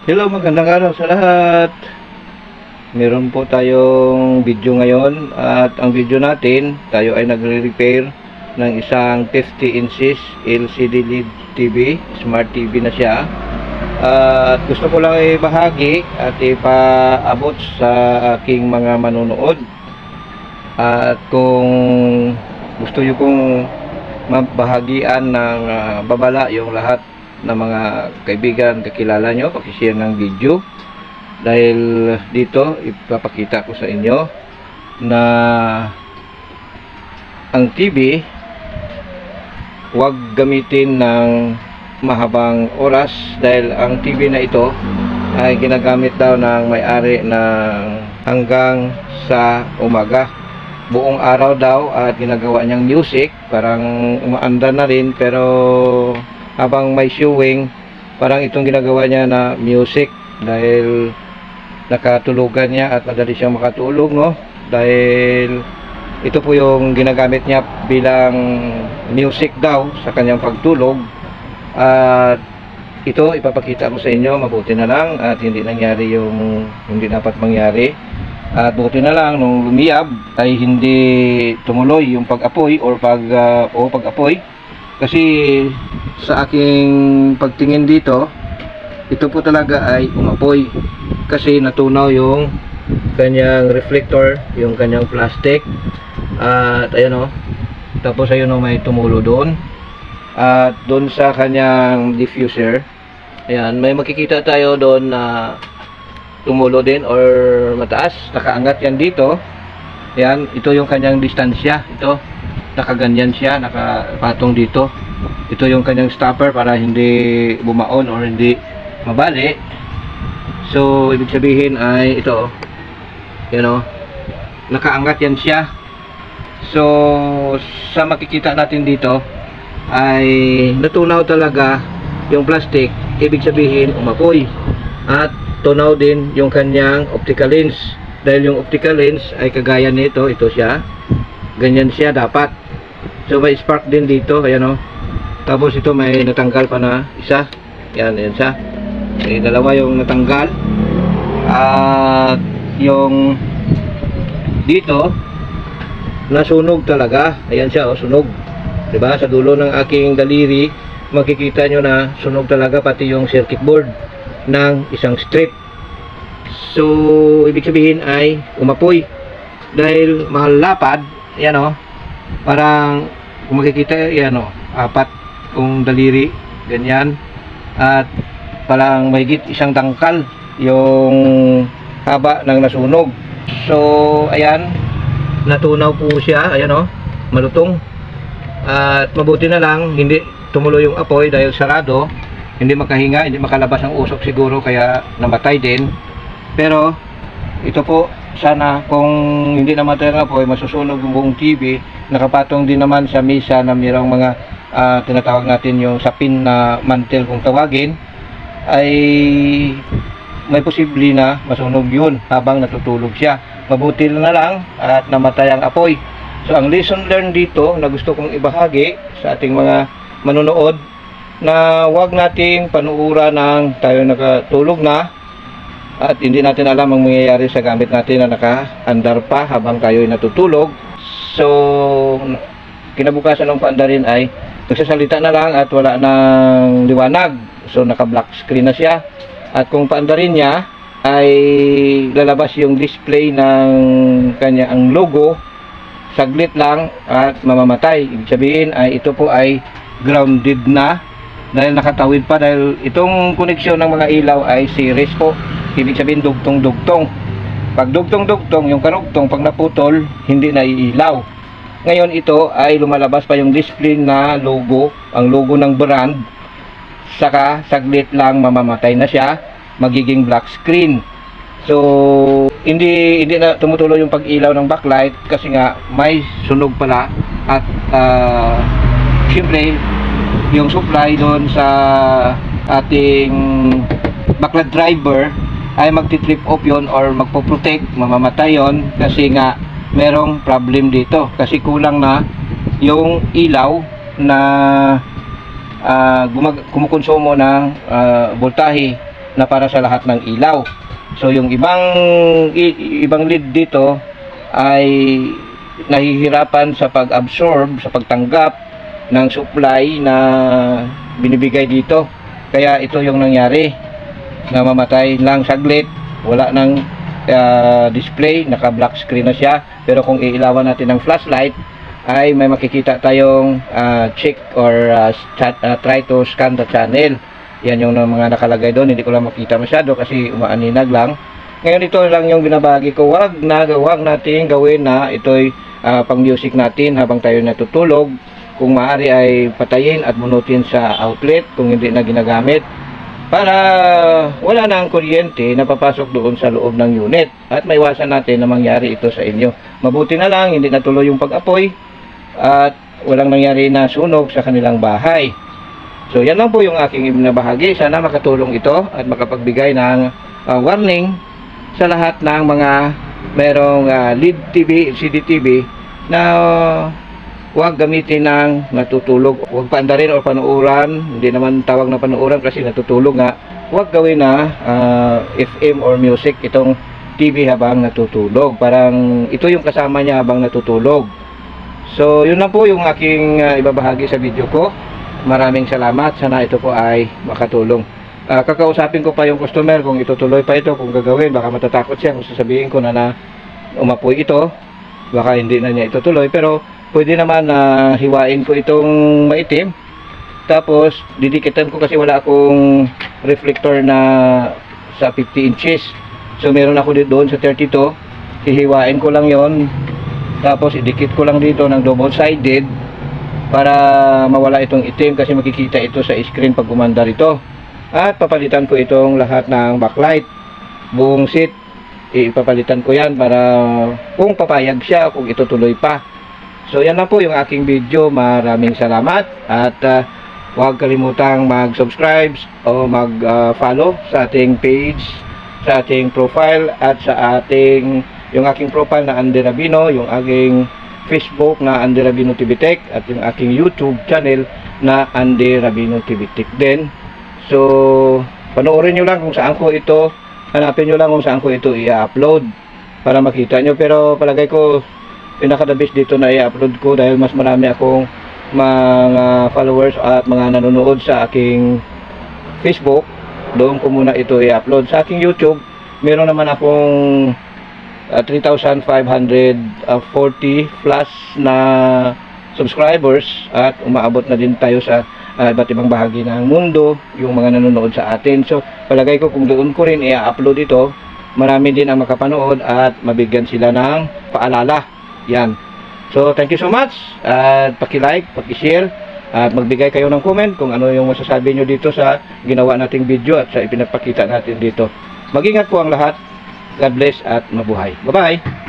Hello, magandang araw sa lahat. Meron po tayong video ngayon at ang video natin, tayo ay nagre-repair ng isang 50 inches LCD LED TV, Smart TV na siya. At gusto ko lang ibahagi at ipaabot sa aking mga manonood. At kung gusto nyo pong mabahagian ng babala yung lahat ng mga kaibigan, kakilala nyo, pakishare ng video dahil dito ipapakita ko sa inyo na ang TV huwag gamitin ng mahabang oras dahil ang TV na ito ay ginagamit daw ng may-ari ng hanggang sa umaga, buong araw daw, at ginagawa niyang music, parang umaanda na rin pero habang may showing, parang itong ginagawa niya na music dahil nakatulugan niya at madali siyang makatulog, no? Dahil ito po yung ginagamit niya bilang music daw sa kanyang pagtulog. At ito ipapakita ko sa inyo, mabuti na lang at hindi nangyari yung hindi dapat mangyari. At buti na lang nung lumiyab ay hindi tumuloy yung pag-apoy or pag-apoy. Kasi sa aking pagtingin dito, ito po talaga ay umapoy kasi natunaw yung kanyang reflector, yung kanyang plastic. At ayan o, tapos ayun o, may tumulo doon. At doon sa kanyang diffuser, ayan, may makikita tayo doon na tumulo din or mataas, nakaangat yan dito. Ayan, ito yung kanyang distansya, ito nakaganyan siya, nakapatong dito. Ito yung kanyang stopper para hindi bumaon or hindi mabali. So ibig sabihin ay ito, you know, nakaangat yan siya. So sa makikita natin dito ay natunaw talaga yung plastic, ibig sabihin umapoy. At tunaw din yung kanyang optical lens dahil yung optical lens ay kagaya nito, ito siya, ganyan siya dapat. So may spark din dito, ayan o. Tapos ito may natanggal pa na isa. Yan, yan siya. May dalawa yung natanggal. At yung dito nasunog talaga. Ayan siya, oh, sunog. Diba? Sa dulo ng aking daliri makikita nyo na sunog talaga pati yung circuit board ng isang strip. So ibig sabihin ay umapoy dahil mahal lapad. Ayan o. Parang kung makikita yan o, apat kung daliri, ganyan. At parang mahigit isang dangkal yung haba ng nasunog. So ayan, natunaw po siya, ayan o, malutong. At mabuti na lang hindi tumuloy yung apoy dahil sarado, hindi makahinga, hindi makalabas ang usok siguro kaya namatay din. Pero ito po, sana kung hindi namatay ang apoy, masusunog yung buong TV. Nakapatong din naman sa misa na mayroong mga tinatawag natin yung sapin na mantel kung tawagin, ay may posible na masunog yun habang natutulog siya. Mabuti na lang at namatay ang apoy. So ang lesson learned dito na gusto kong ibahagi sa ating mga manonood, na huwag nating panuuran ng tayo nakatulog na at hindi natin alam ang mangyayari sa gamit natin na naka-andar pa habang tayo ay natutulog. So kinabukasan ng paandarin ay nagsasalita na lang at wala nang liwanag. So naka-black screen na siya. At kung paandarin niya ay lalabas yung display ng kanyang logo, saglit lang at mamamatay. Ibig sabihin ay ito po ay grounded na dahil nakatawid pa, dahil itong koneksyon ng mga ilaw ay series po. Ibig sabihin dugtong-dugtong. Pag dugtong-dugtong, yung karugtong pag naputol, hindi na iilaw. Ngayon ito ay lumalabas pa yung display na logo, ang logo ng brand. Saka saglit lang mamamatay na siya, magiging black screen. So hindi na tumutuloy yung pag-ilaw ng backlight kasi nga may sunog pala. At siyempre yung supply doon sa ating backlight driver ay magti-trip off yon or magpo-protect, mamamatay yon kasi nga merong problem dito kasi kulang na yung ilaw na kumukonsumo ng voltahe na para sa lahat ng ilaw. So yung ibang lead dito ay nahihirapan sa pag-absorb, sa pagtanggap ng supply na binibigay dito. Kaya ito yung nangyari, namamatay lang saglit, wala nang display, naka black screen na siya. Pero kung iilawan natin ng flashlight ay may makikita tayong check or try to scan the channel. Yan yung mga nakalagay doon. Hindi ko lang makita masyado kasi umaaninag lang. Ngayon ito lang yung binabagi ko. Wag natin gawin na ito'y pang music natin habang tayo natutulog. Kung maaari ay patayin at bunutin sa outlet kung hindi na ginagamit, para wala na ang kuryente na papasok doon sa loob ng unit at maiwasan natin na mangyari ito sa inyo. Mabuti na lang hindi natuloy yung pag-apoy at walang nangyari na sunog sa kanilang bahay. So yan lang po yung aking ibinabahagi. Sana makatulong ito at makapagbigay ng warning sa lahat ng mga merong LED TV, CCTV na huwag gamitin ng natutulog. Huwag paandarin o panuuran. Hindi naman tawag na panuuran kasi natutulog nga. Huwag gawin na FM or music itong TV habang natutulog. Parang ito yung kasama niya habang natutulog. So yun na po yung aking ibabahagi sa video ko. Maraming salamat. Sana ito po ay makatulong. Kakausapin ko pa yung customer kung itutuloy pa ito, kung gagawin. Baka matatakot siya kung sasabihin ko na umapoy ito. Baka hindi na niya itutuloy. Pero pwede naman na hiwain ko itong maitim. Tapos didikitan ko kasi wala akong reflector na sa 50 inches. So meron ako doon sa 32. Hihiwain ko lang yon. Tapos idikit ko lang dito ng double-sided para mawala itong itim kasi makikita ito sa screen pag gumandar ito. At papalitan ko itong lahat ng backlight, buong seat, ipapalitan ko yan para kung papayag siya, kung itutuloy pa. So yan na po yung aking video. Maraming salamat at huwag kalimutang mag-subscribe o mag-follow sa ating page, sa ating profile at sa ating yung aking profile na Andy Rabino, yung aking Facebook na Andy Rabino TV Tech at yung aking YouTube channel na Andy Rabino TV Tech din. So panoorin nyo lang kung saan ko ito, hanapin nyo lang kung saan ko ito i-upload para makita nyo. Pero palagay ko pinaka-the best dito na i-upload ko dahil mas marami akong mga followers at mga nanonood sa aking Facebook. Doon ko muna ito i-upload. Sa aking YouTube meron naman akong 3,540 plus na subscribers at umaabot na din tayo sa iba't ibang bahagi ng mundo yung mga nanonood sa atin. So palagay ko kung doon ko rin i-upload ito, marami din ang makapanood at mabigyan sila ng paalala. Yan. So thank you so much at paki-like, paki-share at magbigay kayo ng comment kung ano yung masasabi nyo dito sa ginawa nating video at sa ipinapakita natin dito. Mag-ingat po ang lahat. God bless at mabuhay. Bye-bye!